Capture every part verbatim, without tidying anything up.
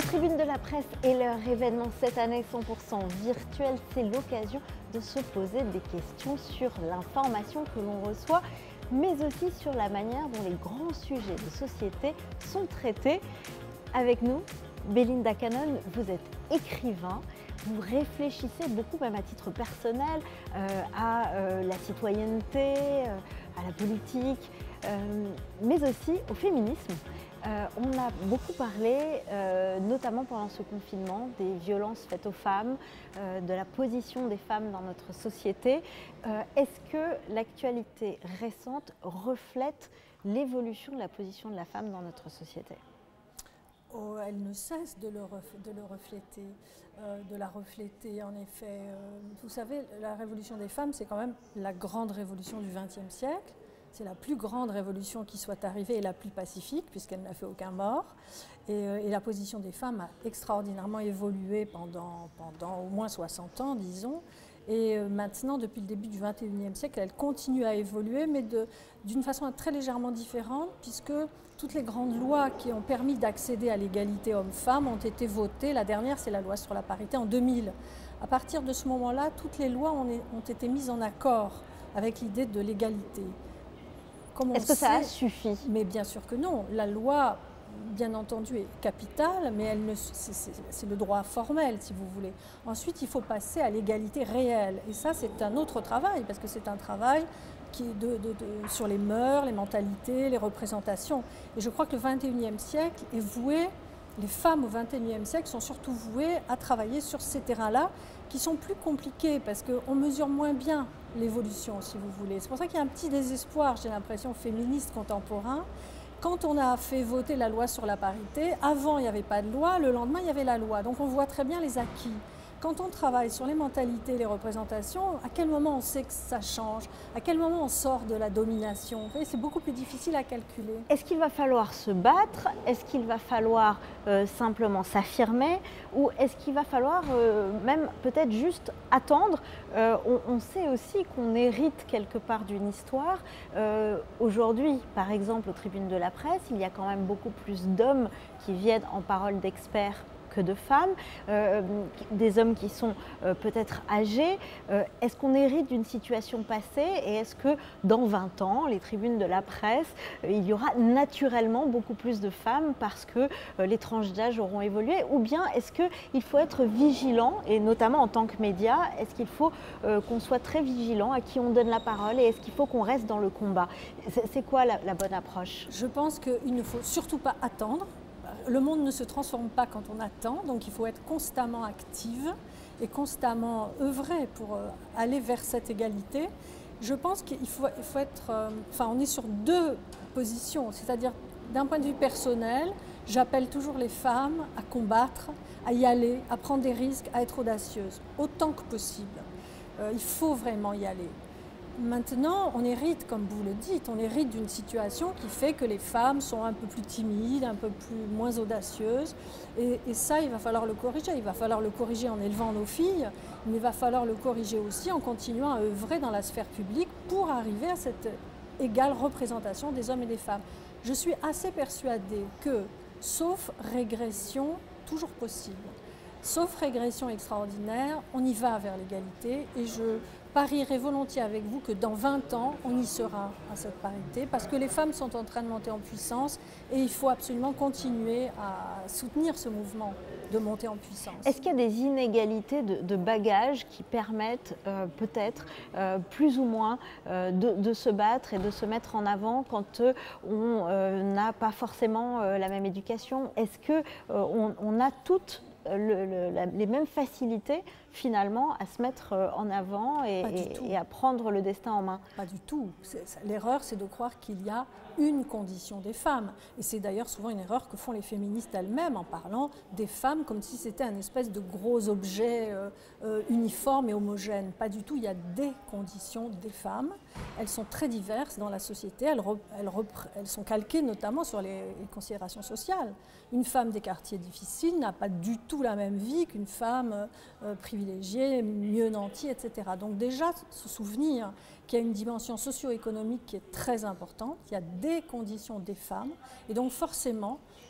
Tribunes de la presse et leur événement cette année cent pour cent virtuel, c'est l'occasion de se poser des questions sur l'information que l'on reçoit, mais aussi sur la manière dont les grands sujets de société sont traités. Avec nous, Belinda Cannon, vous êtes écrivain, vous réfléchissez beaucoup, même à titre personnel, euh, à euh, la citoyenneté, euh, à la politique, euh, mais aussi au féminisme. Euh, on a beaucoup parlé, euh, notamment pendant ce confinement, des violences faites aux femmes, euh, de la position des femmes dans notre société. Euh, Est-ce que l'actualité récente reflète l'évolution de la position de la femme dans notre société ? Oh, elle ne cesse de le, ref, de le refléter, euh, de la refléter en effet. Euh, vous savez, la révolution des femmes, c'est quand même la grande révolution du vingtième siècle. C'est la plus grande révolution qui soit arrivée et la plus pacifique, puisqu'elle n'a fait aucun mort. Et, euh, et la position des femmes a extraordinairement évolué pendant, pendant au moins soixante ans, disons. Et euh, maintenant, depuis le début du vingt et unième siècle, elle continue à évoluer, mais d'une façon très légèrement différente, puisque toutes les grandes lois qui ont permis d'accéder à l'égalité homme-femme ont été votées. La dernière, c'est la loi sur la parité en deux mille. À partir de ce moment-là, toutes les lois ont, ont été mises en accord avec l'idée de l'égalité. Est-ce que ça a suffi? Mais bien sûr que non. La loi, bien entendu, est capitale, mais elle ne, c'est le droit formel, si vous voulez. Ensuite, il faut passer à l'égalité réelle. Et ça, c'est un autre travail, parce que c'est un travail qui est de, de, de, sur les mœurs, les mentalités, les représentations. Et je crois que le vingt et unième siècle est voué, les femmes au vingt et unième siècle sont surtout vouées à travailler sur ces terrains-là, qui sont plus compliqués, parce qu'on mesure moins bien l'évolution, si vous voulez. C'est pour ça qu'il y a un petit désespoir, j'ai l'impression, féministe contemporain. Quand on a fait voter la loi sur la parité, avant il n'y avait pas de loi, le lendemain il y avait la loi. Donc on voit très bien les acquis. Quand on travaille sur les mentalités, les représentations, à quel moment on sait que ça change? À quel moment on sort de la domination? C'est beaucoup plus difficile à calculer. Est-ce qu'il va falloir se battre? Est-ce qu'il va falloir euh, simplement s'affirmer? Ou est-ce qu'il va falloir euh, même peut-être juste attendre? euh, on, on sait aussi qu'on hérite quelque part d'une histoire. Euh, Aujourd'hui, par exemple, aux tribunes de la presse, il y a quand même beaucoup plus d'hommes qui viennent en parole d'experts que de femmes, euh, des hommes qui sont euh, peut-être âgés. Euh, est-ce qu'on hérite d'une situation passée et est-ce que dans vingt ans, les tribunes de la presse, euh, il y aura naturellement beaucoup plus de femmes parce que euh, les tranches d'âge auront évolué? Ou bien est-ce qu'il faut être vigilant, et notamment en tant que média, est-ce qu'il faut euh, qu'on soit très vigilant à qui on donne la parole et est-ce qu'il faut qu'on reste dans le combat? C'est quoi la, la bonne approche? Je pense qu'il ne faut surtout pas attendre. Le monde ne se transforme pas quand on attend, donc il faut être constamment active et constamment œuvrer pour aller vers cette égalité. Je pense qu'il faut, il faut être... Euh, enfin, on est sur deux positions, c'est-à-dire d'un point de vue personnel, j'appelle toujours les femmes à combattre, à y aller, à prendre des risques, à être audacieuses, autant que possible. Euh, il faut vraiment y aller. Maintenant, on hérite, comme vous le dites, on hérite d'une situation qui fait que les femmes sont un peu plus timides, un peu plus, moins audacieuses. Et, et ça, il va falloir le corriger. Il va falloir le corriger en élevant nos filles, mais il va falloir le corriger aussi en continuant à œuvrer dans la sphère publique pour arriver à cette égale représentation des hommes et des femmes. Je suis assez persuadée que, sauf régression toujours possible, sauf régression extraordinaire, on y va vers l'égalité et je parierais volontiers avec vous que dans vingt ans, on y sera à cette parité parce que les femmes sont en train de monter en puissance et il faut absolument continuer à soutenir ce mouvement de montée en puissance. Est-ce qu'il y a des inégalités de, de bagages qui permettent euh, peut-être euh, plus ou moins euh, de, de se battre et de se mettre en avant quand euh, on euh, n'a pas forcément euh, la même éducation? Est-ce qu'on euh, on a toutes Le, le, la, les mêmes facilités finalement à se mettre en avant et, et, et à prendre le destin en main? Pas du tout. L'erreur, c'est de croire qu'il y a une condition des femmes. Et c'est d'ailleurs souvent une erreur que font les féministes elles-mêmes en parlant des femmes comme si c'était un espèce de gros objet euh, euh, uniforme et homogène. Pas du tout. Il y a des conditions des femmes. Elles sont très diverses dans la société. Elles, re, elles, repre, elles sont calquées notamment sur les, les considérations sociales. Une femme des quartiers difficiles n'a pas du tout la même vie qu'une femme euh, privilégiée, mieux nantie, et cetera. Donc déjà, se souvenir qu'il y a une dimension socio-économique qui est très importante, il y a des conditions des femmes, et donc forcément,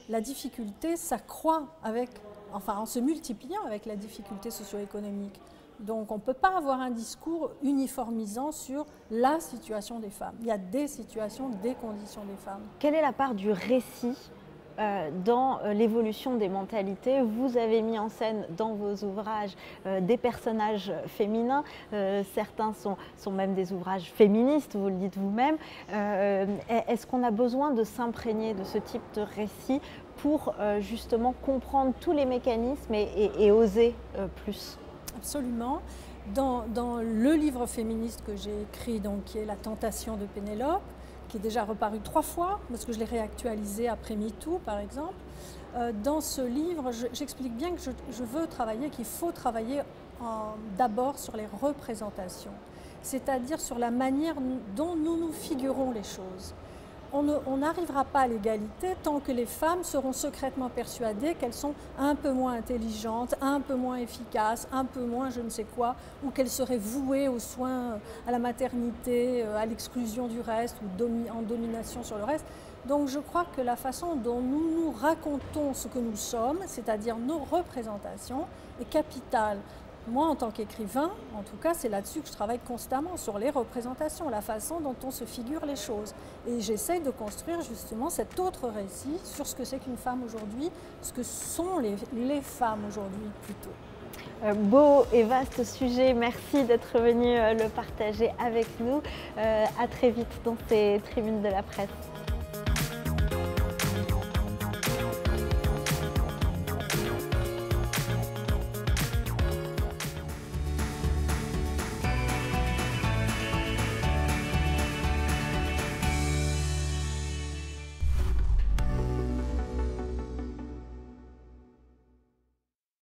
la difficulté s'accroît avec, enfin, en se multipliant avec la difficulté socio-économique. Donc on ne peut pas avoir un discours uniformisant sur la situation des femmes. Il y a des situations, des conditions des femmes. Quelle est la part du récit euh, dans euh, l'évolution des mentalités? Vous avez mis en scène dans vos ouvrages euh, des personnages féminins. Euh, certains sont, sont même des ouvrages féministes, vous le dites vous-même. Euh, Est-ce qu'on a besoin de s'imprégner de ce type de récit pour euh, justement comprendre tous les mécanismes et, et, et oser euh, plus? Absolument. Dans, dans le livre féministe que j'ai écrit, donc, qui est La tentation de Pénélope, qui est déjà reparu trois fois, parce que je l'ai réactualisé après MeToo, par exemple, euh, dans ce livre, j'explique bien que je, je veux travailler, qu'il faut travailler d'abord sur les représentations, c'est-à-dire sur la manière dont nous nous figurons les choses. On n'arrivera pas à l'égalité tant que les femmes seront secrètement persuadées qu'elles sont un peu moins intelligentes, un peu moins efficaces, un peu moins je ne sais quoi, ou qu'elles seraient vouées aux soins, à la maternité, à l'exclusion du reste, ou domi- en domination sur le reste. Donc je crois que la façon dont nous nous racontons ce que nous sommes, c'est-à-dire nos représentations, est capitale. Moi, en tant qu'écrivain, en tout cas, c'est là-dessus que je travaille constamment, sur les représentations, la façon dont on se figure les choses. Et j'essaye de construire justement cet autre récit sur ce que c'est qu'une femme aujourd'hui, ce que sont les, les femmes aujourd'hui plutôt. Euh, beau et vaste sujet, merci d'être venu euh, le partager avec nous. Euh, à très vite dans ces tribunes de la presse.